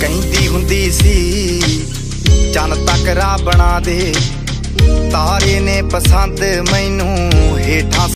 ਕਹਿੰਦੀ ਹੁੰਦੀ ਸੀ ਚੰਨ ਤੱਕ ਰਾਹ ਬਣਾ ਦੇ, ਤਾਰੇ ਨੇ ਪਸੰਦ ਮੈਨੂੰ ਹੇਠਾਂ